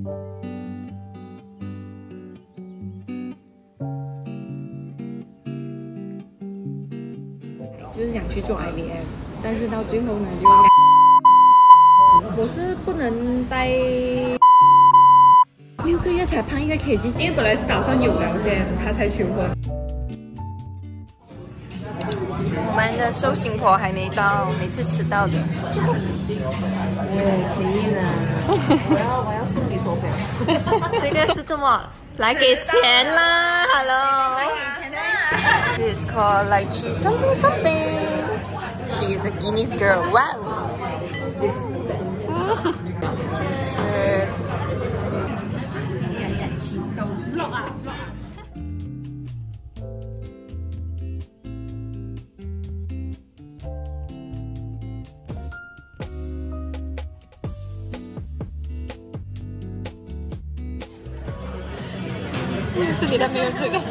就是想去做 IVF， 但是到最后呢，就我是不能待6个月才胖1个 kg， 因为本来是打算有了先，他才求婚。 我们的寿星婆还没到，每次迟到的。 可以呢。我要送你手表。 这个是怎么？来给钱啦 ！Hello。This is called like she's something something. She is a Guinness girl. Wow. This is the best. Cheers. 这里它没有这个。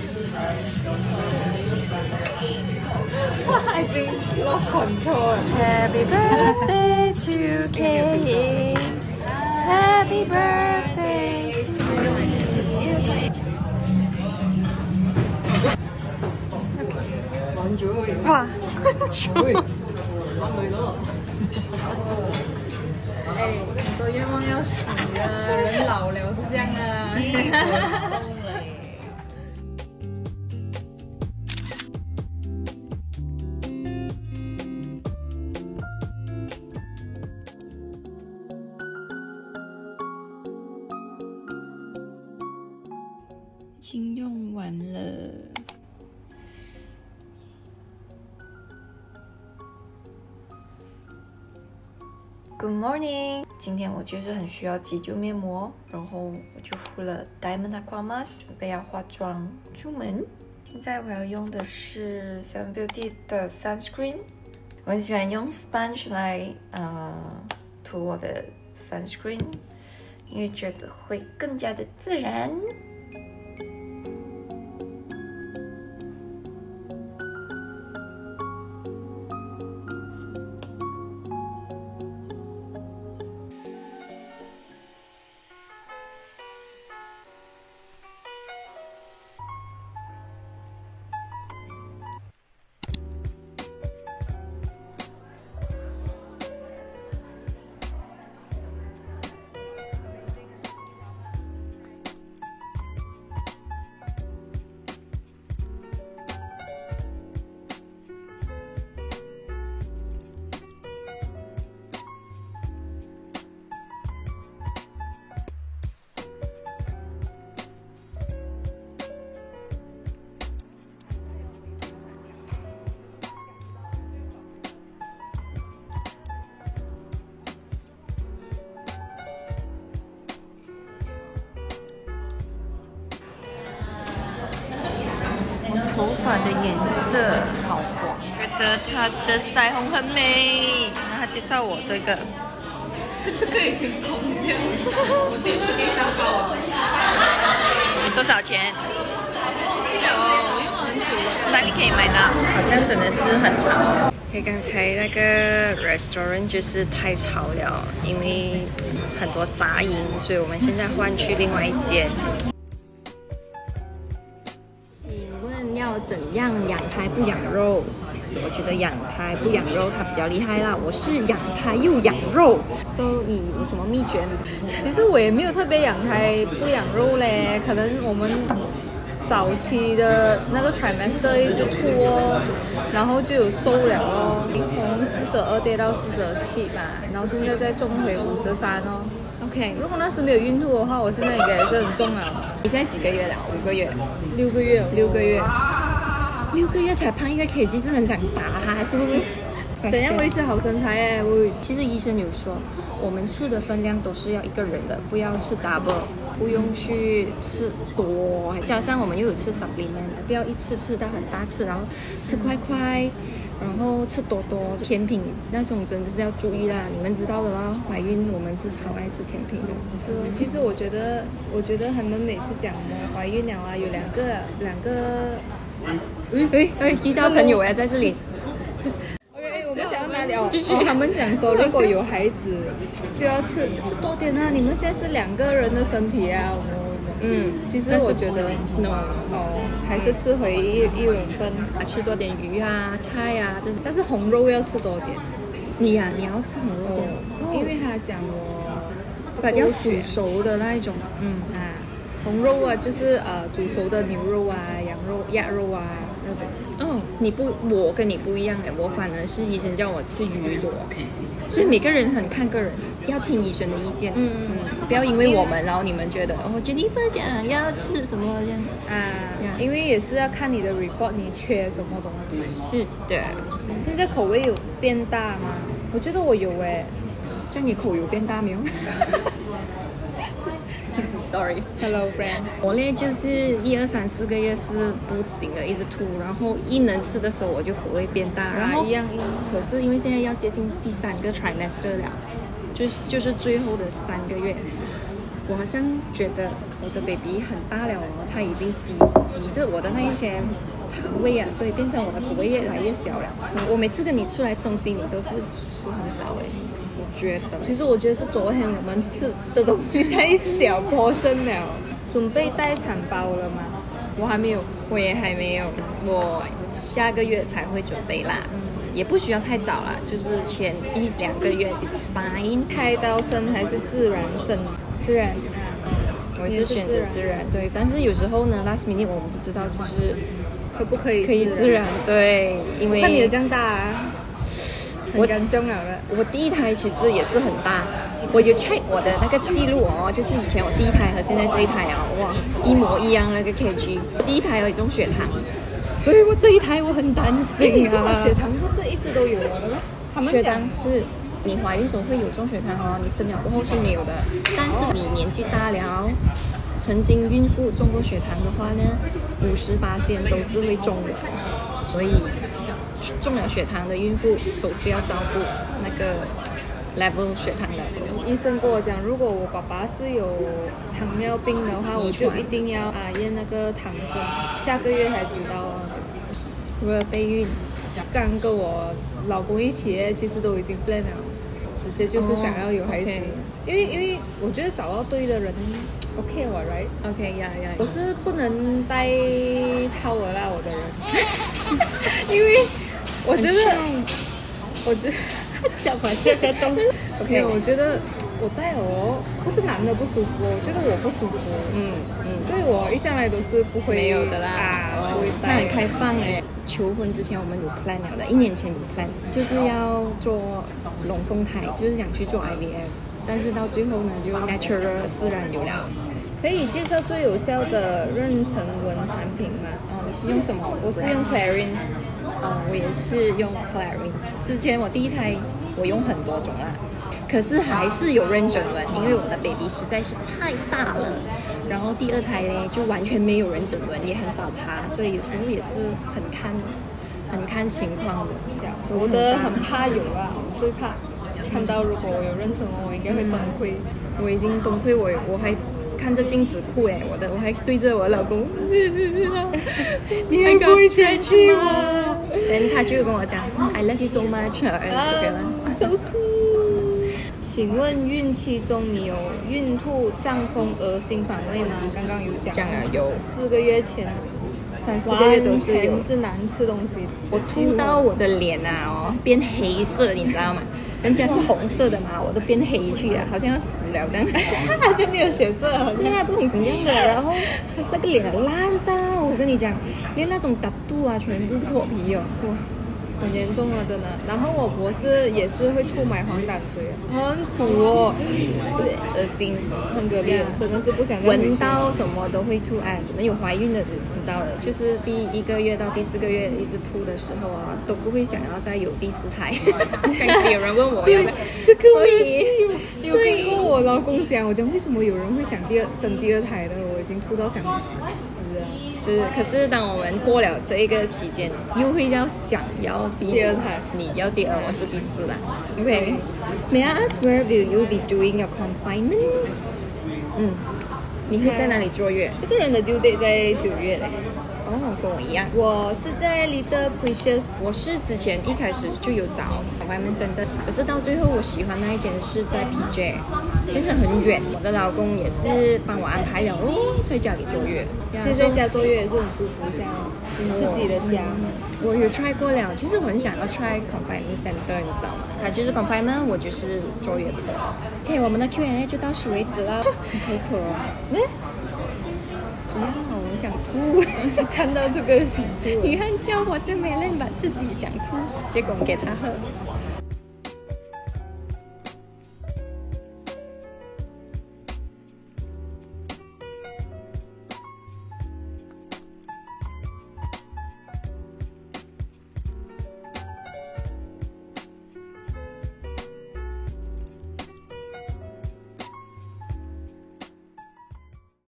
I think lost control. Happy birthday to Kay. Happy birthday to you. 哇， 哎，很多愿望要许啊，人老了是这样啊。 已经用完了。Good morning， 今天我就是很需要急救面膜，然后我就敷了 Diamond Aqua Mask， 准备要化妆出门。现在我要用的是 Seven Beauty 的 Sunscreen， 我很喜欢用 sponge 来涂我的 sunscreen， 因为觉得会更加的自然。头发的颜色好黄，觉得它的腮红很美。然后他介绍我这个， 这个已经空掉了，我第一次给上包了。 多少钱？ 忘记了哦，我用了很久了。 哪里可以买到？好像真的是很吵。因为刚才那个 restaurant 就是太吵了，因为很多杂音，所以我们现在换去另外一间。 要怎样养胎不养肉？我觉得养胎不养肉它比较厉害啦。我是养胎又养肉，所以你有什么秘诀呢？其实我也没有特别养胎不养肉嘞，可能我们早期的那个 trimester 一直吐哦，然后就有瘦了哦，从42跌到47吧，然后现在再重回53哦。OK， 如果那时没有孕吐的话，我现在应该也是很重了。你现在几个月了？5个月、6个月、6个月，6个月才胖1个 kg， 是很想打他，是不是？怎样维持好身材哎？其实医生有说，我们吃的分量都是要一个人的，不要吃 double， 不用去吃多，加上我们又有吃 supplement， 不要一次吃到很大次，然后吃块块。然后吃多多甜品那种真的是要注意啦，你们知道的啦。怀孕我们是超爱吃甜品的。是，其实我觉得他们每次讲的怀孕了啊，有两个，遇到朋友呀在这里。OK， 我们讲到哪里继续他们讲说，如果有孩子，就要吃多点啊！你们现在是2个人的身体啊，其实我觉得还是吃回一人份， 吃多点鱼啊、菜啊这种。 但是红肉要吃多点。 你要吃红肉因为他讲要煮熟的那一种。 红肉啊，就是煮熟的牛肉啊、羊肉、鸭肉啊那种。 我跟你不一样我反而是医生叫我吃鱼多，所以每个人很看个人，要听医生的意见。不要因为我们，然后你们觉得Jennifer 讲要吃什么这样因为也是要看你的 report， 你缺什么东西。 是的。 现在口味有变大吗？我觉得我有这样你口有变大没有 ？Sorry，Hello friend。 我呢就是1、2、3、4个月是不行的，一直吐，然后一能吃的时候我就口味变大，然后一样。 可是因为现在要接近第3个 trimester 了，就是最后的3个月，我好像觉得我的 baby 很大了他已经挤着我的那一些肠胃啊，所以变成我的口味越来越小了。我每次跟你出来吃东西，你都是吃很少我觉得。 其实我觉得是昨天我们吃的东西太小portion了。准备待产包了吗？我还没有， 我也还没有，我下个月才会准备啦。也不需要太早啦，就是前1、2个月 is fine。 开刀生还是自然生？ 自然我是选择自然，对。但是有时候呢 last minute 我们不知道就是可不可以自然，对，因为看你的这样大很严重了。 我第一胎其实也是很大，我有 check 我的那个记录就是以前我第一胎和现在这一胎哇一模一样那个 kg。第一胎有中血糖，所以我这一胎我很担心你中血糖不是一直都有的吗？他们讲是你怀孕时候会有中血糖你生了过后是没有的。但是你年纪大了，曾经孕妇中过血糖的话呢，50%都是会中的。所以中了血糖的孕妇都是要照顾那个 level 血糖 level。 医生跟我讲，如果我爸爸是有糖尿病的话，我就一定要验那个糖分，下个月才知道如果备孕， 刚跟我老公一起，其实都已经 plan 了，直接就是想要有孩子。因为我觉得找到对的人 OK 我 right OK 呀， 我是不能带掏耳啦我的人因为我觉得讲完这个东西OK 我觉得我带不是男的不舒服我觉得我不舒服所以我一向来都是不会没有的啦不会带。 他很开放求婚之前我们有 plan 了的，1年前有 plan 就是要做龙凤胎，就是想去做 IVF， 但是到最后呢就 natural 自然有了。 可以介绍最有效的妊娠纹产品吗？ 你是用什么？ 我是用 Clarins。 我也是用 Clarins。之前我第一胎我用很多种啦，可是还是有妊娠纹，因为我的 baby 实在是太大了。然后第2胎呢就完全没有妊娠纹，也很少擦，所以有时候也是很看情况的。 我的很怕有我最怕看到如果我有妊娠纹，我应该会崩溃。 我已经崩溃，我还看着镜子哭我还对着我老公， 你还不会嫌弃我？ 然后他就跟我讲 I love you so much， 就是请问孕期中你有孕吐、胀风、恶心、反胃吗？刚刚有讲了，有 4个月前 3、4个月都是有， 是难吃东西。 我吐到我的脸变黑色，你知道吗？人家是红色的嘛，我都变黑去好像要死了这样， 好像没有血色， 是不同怎样的，然后那个脸烂到，我跟你讲，连那种打肚全部脱皮哇， 很严重真的。然后我博士也是会吐买黄胆水，很苦恶心， 很可怜，真的是不想闻到什么都会吐。你们有怀孕的就知道了，就是第1个月到第4个月一直吐的时候都不会想要再有第4胎。刚才有人问我， 对，这个我也是有跟过我老公讲，我讲为什么有人会想生第2胎的，我已经吐到想死了。 可是当我们过了这一个期间，又会想要第2胎，你要第2，我是第4啦。OK， May I ask where will you be doing your confinement？ 你会在哪里坐月？ 这个人的 due date 在9月嘞。 跟我一样。 我是在 Little Precious。 我是之前一开始就有找 Confinement Center， 可是到最后我喜欢那一间是在 PJ， 变成很远。我的老公也是帮我安排了哦，在家里坐月。 其实在家坐月也是很舒服，像自己的家。 我有 try 过了，其实我很想要 try Confinement Center， 你知道吗？它就是 Confinement， 我就是坐月婆。OK， 我们的 Q&A 就到此为止了。很口渴哦。不要，我想吐。 看到这个想吐。 你看叫我的美人吧，自己想吐，结果我给他喝。